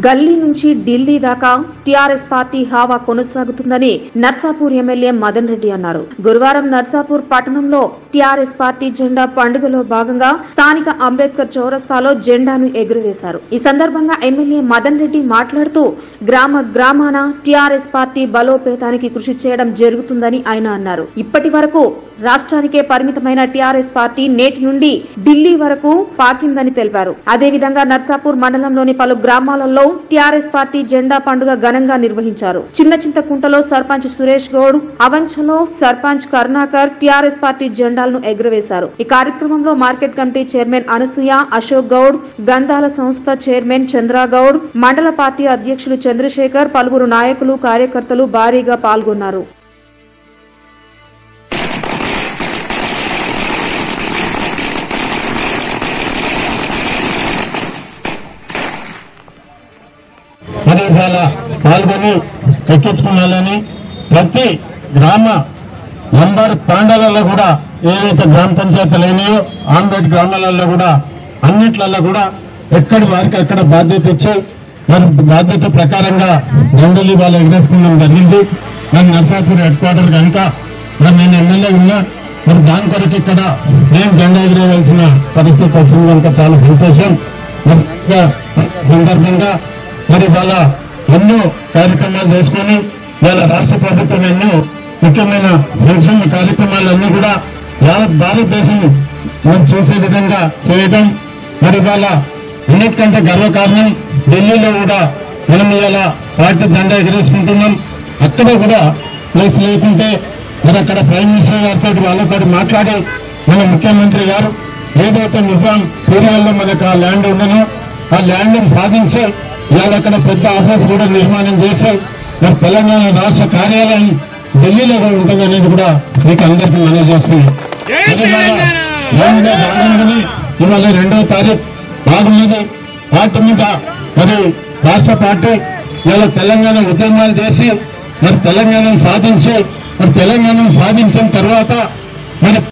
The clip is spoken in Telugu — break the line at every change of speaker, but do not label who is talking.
గల్లీ నుంచి ఢిల్లీ దాకా టీఆర్ఎస్ పార్టీ హావా కొనసాగుతుందని నర్సాపూర్ ఎమ్మెల్యే మదన్ రెడ్డి అన్నారు. గురువారం నర్సాపూర్ పట్టణంలో టీఆర్ఎస్ పార్టీ జెండా పండుగలో భాగంగా స్థానిక అంబేద్కర్ చౌరస్తాలో జెండాను ఎగురవేశారు. ఈ సందర్భంగా ఎమ్మెల్యే మదన్ రెడ్డి మాట్లాడుతూ గ్రామాన టీఆర్ఎస్ పార్టీ బలోపేతానికి కృషి చేయడం జరుగుతుందని ఆయన అన్నారు. ఇప్పటి వరకు రాష్ట్రానికే పరిమితమైన టీఆర్ఎస్ పార్టీ నేటి నుండి ఢిల్లీ వరకు పాకిందని తెలిపారు. అదేవిధంగా నర్సాపూర్ మండలంలోని పలు గ్రామాలలో టీఆర్ఎస్ పార్టీ జెండా పండుగ ఘనంగా నిర్వహించారు. చిన్న చింతకుంటలో సర్పంచ్ సురేష్ గౌడ్, అవంచలో సర్పంచ్ కరుణాకర్ టీఆర్ఎస్ పార్టీ జెండాలను ఎగురవేశారు. ఈ కార్యక్రమంలో market committee chairman Anasuya, Ashok Goud, గంధాల సంస్థ చైర్మన్ చంద్రగౌడ్, మండల పార్టీ అధ్యక్షులు చంద్రశేఖర్, పలువురు నాయకులు, కార్యకర్తలు భారీగా పాల్గొన్నారు.
పాల్గొని ఎక్కించుకున్నాలని ప్రతి గ్రామ నంబర్ తాండాలలో కూడా ఏదైతే గ్రామ పంచాయతీలు అయినాయో ఆంబేడ్ గ్రామాలలో కూడా అన్నిట్లలో కూడా ఎక్కడి వారికి అక్కడ బాధ్యత ఇచ్చి మరి బాధ్యత ప్రకారంగా జెండాలు వాళ్ళు ఎగరేసుకోవడం జరిగింది. మరి నర్సాపూర్ హెడ్ క్వార్టర్ కనుక మరి నేను ఎమ్మెల్యే ఉన్నా మరి దాని కొరకు ఇక్కడ నేను జెండా ఎగరేయవలసిన పరిస్థితి వచ్చింది కనుక చాలా సంతోషం. మరి సందర్భంగా మరి వాళ్ళ ఎన్నో కార్యక్రమాలు చేసుకుని వాళ్ళ రాష్ట్ర ప్రభుత్వం ఎన్నో ముఖ్యమైన సంక్షేమ కార్యక్రమాలన్నీ కూడా యావత్ భారతదేశం మనం చూసే విధంగా చేయడం మరి వాళ్ళ అన్నిటికంటే గర్వకారణం ఢిల్లీలో కూడా మనం ఇవాళ పార్టీ జెండా ఎగరేసుకుంటున్నాం. అక్కడ కూడా ప్లేస్ లేకుంటే మరి అక్కడ ప్రైమ్ మినిస్టర్ గారితో వాళ్ళతో మాట్లాడి మన ముఖ్యమంత్రి గారు ఏదైతే నిజాం పీరియాల్లో మనకు ఆ ల్యాండ్ ఉండనో ఆ ల్యాండ్ సాధించి ఇవాళ అక్కడ పెద్ద ఆఫీస్ కూడా నిర్మాణం చేసి మరి తెలంగాణ రాష్ట్ర కార్యాలయం ఢిల్లీలో కూడా ఉంటుంది అనేది కూడా మీకు అందరికీ మనం చేస్తుంది. భాగంగానే ఇవాళ 2వ తారీఖు బాగున్నది. వాటి మీద మరి రాష్ట్ర పార్టీ ఇవాళ తెలంగాణ ఉద్యమాలు చేసి మరి తెలంగాణను సాధించి మరి తెలంగాణను సాధించిన తర్వాత మరి